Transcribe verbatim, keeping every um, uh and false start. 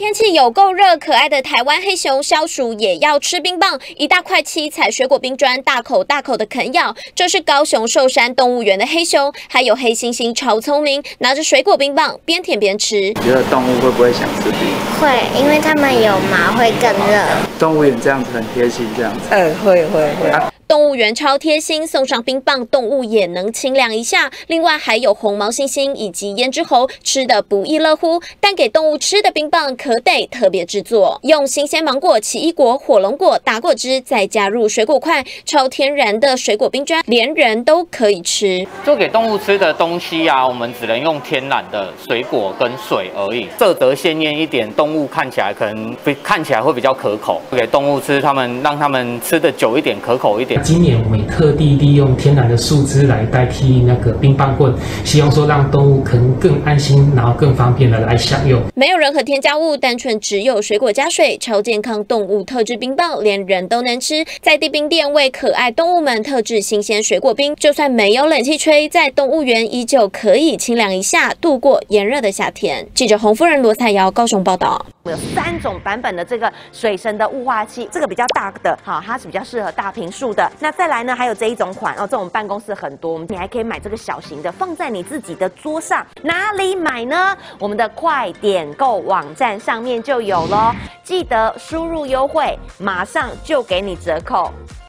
天气有够热，可爱的台湾黑熊消暑也要吃冰棒，一大块七彩水果冰砖，大口大口的啃咬。这是高雄寿山动物园的黑熊，还有黑猩猩超聪明，拿着水果冰棒边舔边吃。 你觉得动物会不会想吃冰？ 会，因为它们有毛会更热。 动物园这样子很贴心，这样子。 嗯，会会会。啊动物园超贴心，送上冰棒，动物也能清凉一下。另外还有红毛猩猩以及胭脂猴，吃得不亦乐乎。但给动物吃的冰棒可得特别制作，用新鲜芒果、奇异果、火龙果打果汁，再加入水果块，超天然的水果冰砖，连人都可以吃。 做给动物吃的东西啊，我们只能用天然的水果跟水而已，色泽鲜艳一点，动物看起来可能看起来会比较可口。给动物吃，他们让他们吃的久一点，可口一点。 今年我们也特地利用天然的树枝来代替那个冰棒棍，希望说让动物可能更安心，然后更方便的来享用。 没有任何添加物，单纯只有水果加水，超健康动物特制冰棒，连人都能吃。在地冰店为可爱动物们特制新鲜水果冰，就算没有冷气吹，在动物园依旧可以清凉一下，度过炎热的夏天。记者洪夫人罗彩瑶高雄报道。 有三种版本的这个水神的雾化器，这个比较大的，好，它是比较适合大坪数的。那再来呢，还有这一种款哦，这种办公室很多，你还可以买这个小型的，放在你自己的桌上。哪里买呢？我们的快点购网站上面就有咯，记得输入优惠，马上就给你折扣。